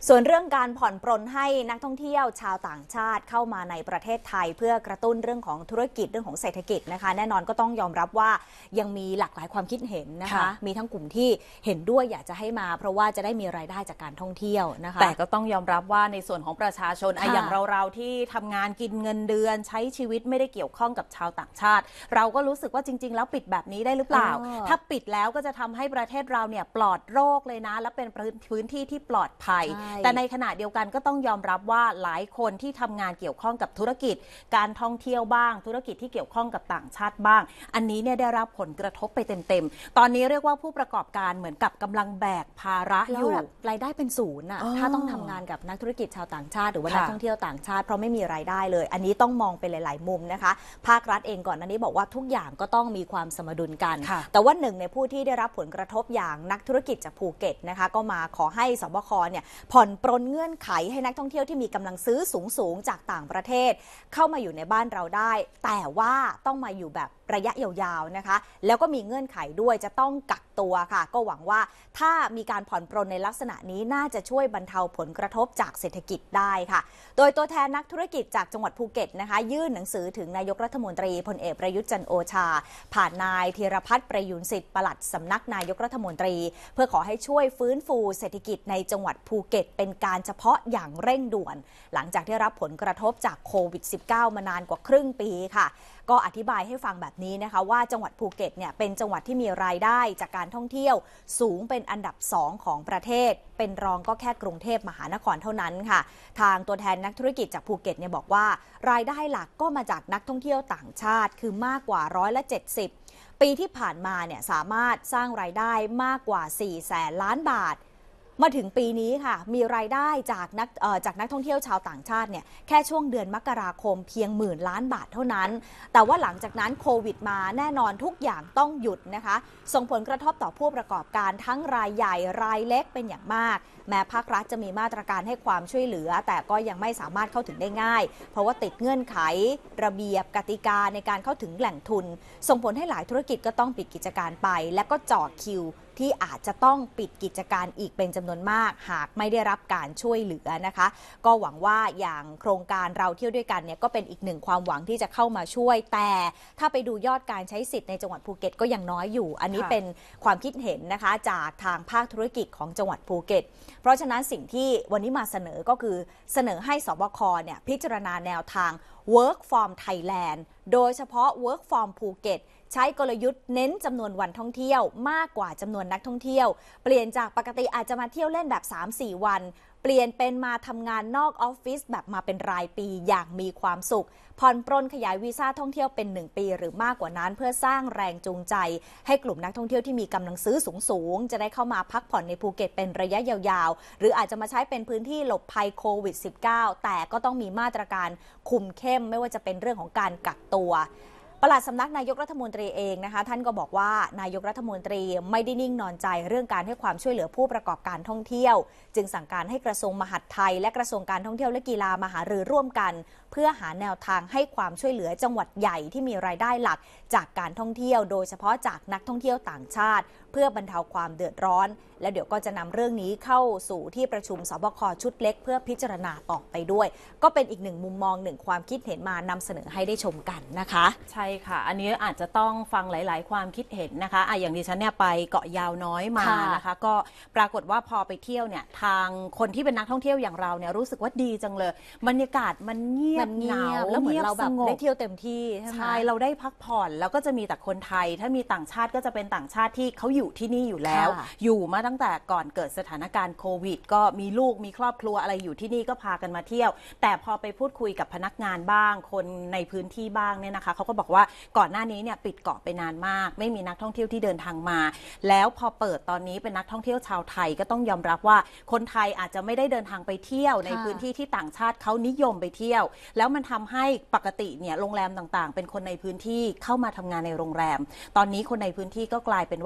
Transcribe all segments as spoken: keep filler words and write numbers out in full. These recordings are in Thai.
ส่วนเรื่องการผ่อนปรนให้นักท่องเที่ยวชาวต่างชาติเข้ามาในประเทศไทยเพื่อกระตุ้นเรื่องของธุรกิจเรื่องของเศรษฐกิจนะคะแน่นอนก็ต้องยอมรับว่ายังมีหลากหลายความคิดเห็นนะคะมีทั้งกลุ่มที่เห็นด้วยอยากจะให้มาเพราะว่าจะได้มีรายได้จากการท่องเที่ยวนะคะแต่ก็ต้องยอมรับว่าในส่วนของประชาชนอย่างเราๆที่ทำงานกินเงินเดือนใช้ชีวิตไม่ได้เกี่ยวข้องกับชาวต่างชาติเราก็รู้สึกว่าจริงๆแล้วปิดแบบนี้ได้หรือเปล่าถ้าปิดแล้วก็จะทำให้ประเทศเราเนี่ยปลอดโรคเลยนะและเป็นพื้นที่ที่ปลอดภัยแต่ในขณะเดียวกันก็ต้องยอมรับว่าหลายคนที่ทำงานเกี่ยวข้องกับธุรกิจการท่องเที่ยวบ้างธุรกิจที่เกี่ยวข้องกับต่างชาติบ้างอันนี้เนี่ยได้รับผลกระทบไปเต็มๆตอนนี้เรียกว่าผู้ประกอบการเหมือนกับกำลังแบกภาระอยู่รายได้เป็นศูนย์อ่ะถ้าต้องทำงานกับนักธุรกิจชาวต่างชาติหรือว่านักท่องเที่ยวต่างชาติเพราะไม่มีรายได้เลยอันนี้ต้องมองเป็นหลายๆมุมนะคะภาครัฐเองก่อนอันนี้บอกว่าทุกอย่างก็ต้องมีความสมดุลกันแต่ว่าหนึ่งในผู้ที่ได้รับผลกระทบอย่างนักธุรกิจจากภูเก็ตนะคะก็มาขอให้สบคเนี่ยผ่อนปรนเงื่อนไขให้นักท่องเที่ยวที่มีกำลังซื้อสูงๆจากต่างประเทศเข้ามาอยู่ในบ้านเราได้แต่ว่าต้องมาอยู่แบบระยะยาวๆนะคะแล้วก็มีเงื่อนไขด้วยจะต้องกักตัวค่ะก็หวังว่าถ้ามีการผ่อนปรนในลักษณะนี้น่าจะช่วยบรรเทาผลกระทบจากเศรษฐกิจได้ค่ะโดยตัวแทนนักธุรกิจจากจังหวัดภูเก็ตนะคะยื่นหนังสือถึงนายกรัฐมนตรีพลเอกประยุทธ์จันทร์โอชาผ่านนายธีรพัฒน์ประยูรสิทธิ์ปลัดสำนักนายกรัฐมนตรีเพื่อขอให้ช่วยฟื้นฟูเศรษฐกิจในจังหวัดภูเก็ตเป็นการเฉพาะอย่างเร่งด่วนหลังจากได้รับผลกระทบจากโควิด สิบเก้า มานานกว่าครึ่งปีค่ะก็อธิบายให้ฟังแบบนี้นะคะว่าจังหวัดภูเก็ตเนี่ยเป็นจังหวัดที่มีรายได้จากการท่องเที่ยวสูงเป็นอันดับสองของประเทศเป็นรองก็แค่กรุงเทพมหานครเท่านั้นค่ะทางตัวแทนนักธุรกิจจากภูเก็ตเนี่ยบอกว่ารายได้หลักก็มาจากนักท่องเที่ยวต่างชาติคือมากกว่าร้อยละเจ็ดสิบปีที่ผ่านมาเนี่ยสามารถสร้างรายได้มากกว่าสี่แสนล้านบาทมาถึงปีนี้ค่ะมีรายได้จากนักจากนักท่องเที่ยวชาวต่างชาติเนี่ยแค่ช่วงเดือนมกราคมเพียงหมื่นล้านบาทเท่านั้นแต่ว่าหลังจากนั้นโควิดมาแน่นอนทุกอย่างต้องหยุดนะคะส่งผลกระทบต่อผู้ประกอบการทั้งรายใหญ่รายเล็กเป็นอย่างมากแม้ภาครัฐจะมีมาตรการให้ความช่วยเหลือแต่ก็ยังไม่สามารถเข้าถึงได้ง่ายเพราะว่าติดเงื่อนไขระเบียบกติกาในการเข้าถึงแหล่งทุนส่งผลให้หลายธุรกิจก็ต้องปิดกิจการไปและก็จ่อคิวที่อาจจะต้องปิดกิจการอีกเป็นจำนวนมากหากไม่ได้รับการช่วยเหลือนะคะก็หวังว่าอย่างโครงการเราเที่ยวด้วยกันเนี่ยก็เป็นอีกหนึ่งความหวังที่จะเข้ามาช่วยแต่ถ้าไปดูยอดการใช้สิทธิ์ในจังหวัดภูเก็ตก็ยังน้อยอยู่อันนี้เป็นความคิดเห็นนะคะจากทางภาคธุรกิจของจังหวัดภูเก็ตเพราะฉะนั้นสิ่งที่วันนี้มาเสนอก็คือเสนอให้สบคเนี่ยพิจารณาแนวทาง Work from Thailand โดยเฉพาะ Work from ภูเก็ตใช้กลยุทธ์เน้นจำนวนวันท่องเที่ยวมากกว่าจำนวนนักท่องเที่ยวเปลี่ยนจากปกติอาจจะมาเที่ยวเล่นแบบ สามถึงสี่ วันเปลี่ยนเป็นมาทำงานนอกออฟฟิศแบบมาเป็นรายปีอย่างมีความสุขผ่อนปรนขยายวีซ่าท่องเที่ยวเป็นหนึ่งปีหรือมากกว่านั้นเพื่อสร้างแรงจูงใจให้กลุ่มนักท่องเที่ยวที่มีกำลังซื้อสูงๆจะได้เข้ามาพักผ่อนในภูเก็ตเป็นระยะยาวๆหรืออาจจะมาใช้เป็นพื้นที่หลบภัยโควิด สิบเก้า แต่ก็ต้องมีมาตรการคุมเข้มไม่ว่าจะเป็นเรื่องของการกักตัวปลัดสำนักนายกรัฐมนตรีเองนะคะท่านก็บอกว่านายกรัฐมนตรีไม่ได้นิ่งนอนใจเรื่องการให้ความช่วยเหลือผู้ประกอบการท่องเที่ยวจึงสั่งการให้กระทรวงมหาดไทยและกระทรวงการท่องเที่ยวและกีฬามาหารือร่วมกันเพื่อหาแนวทางให้ความช่วยเหลือจังหวัดใหญ่ที่มีรายได้หลักจากการท่องเที่ยวโดยเฉพาะจากนักท่องเที่ยวต่างชาติเพื่อบรรเทาความเดือดร้อนและเดี๋ยวก็จะนำเรื่องนี้เข้าสู่ที่ประชุมสบคชุดเล็กเพื่อพิจารณาต่อไปด้วยก็เป็นอีกหนึ่งมุมมองหนึ่งความคิดเห็นมานำเสนอให้ได้ชมกันนะคะใช่ค่ะอันนี้อาจจะต้องฟังหลายๆความคิดเห็นนะคะอ่ะอย่างดิฉันเนี่ยไปเกาะยาวน้อยมานะคะก็ปรากฏว่าพอไปเที่ยวเนี่ยทางคนที่เป็นนักท่องเที่ยวอย่างเราเนี่ยรู้สึกว่าดีจังเลยบรรยากาศมันเงียบเหงาแล้วเหมือนเราแบบได้เที่ยวเต็มที่ใช่ไหมใช่เราได้พักผ่อนแล้วก็จะมีแต่คนไทยถ้ามีต่างชาติก็จะเป็นต่างชาติที่เขาอยู่ที่นี่อยู่แล้วอยู่มาตั้งแต่ก่อนเกิดสถานการณ์โควิดก็มีลูกมีครอบครัวอะไรอยู่ที่นี่ก็พากันมาเที่ยวแต่พอไปพูดคุยกับพนักงานบ้างคนในพื้นที่บ้างเนี่ยนะคะเขาก็บอกว่าก่อนหน้านี้เนี่ยปิดเกาะไปนานมากไม่มีนักท่องเที่ยวที่เดินทางมาแล้วพอเปิดตอนนี้เป็นนักท่องเที่ยวชาวไทยก็ต้องยอมรับว่าคนไทยอาจจะไม่ได้เดินทางไปเที่ยวในพื้นที่ที่ต่างชาติเขานิยมไปเที่ยวแล้วมันทำให้ปกติเนี่ยโรงแรมต่างๆเป็นคนในพื้นที่เข้ามาทำงานในโรงแรมตอนนี้คนในพื้นที่ก็กลายเป็นว่าได้รับ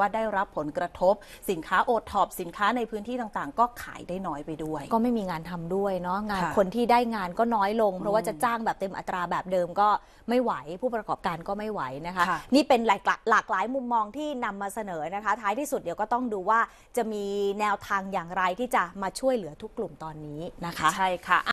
รับผลกระทบสินค้าโอท็อปสินค้าในพื้นที่ต่างๆก็ขายได้น้อยไปด้วยก็ไม่มีงานทำด้วยเนาะงานคนที่ได้งานก็น้อยลงเพราะว่าจะจ้างแบบเต็มอัตราแบบเดิมก็ไม่ไหวผู้ประกอบการก็ไม่ไหวนะคะนี่เป็นหลากหลากหลายมุมมองที่นำมาเสนอนะคะท้ายที่สุดเดี๋ยวก็ต้องดูว่าจะมีแนวทางอย่างไรที่จะมาช่วยเหลือทุกกลุ่มตอนนี้นะคะใช่ค่ะ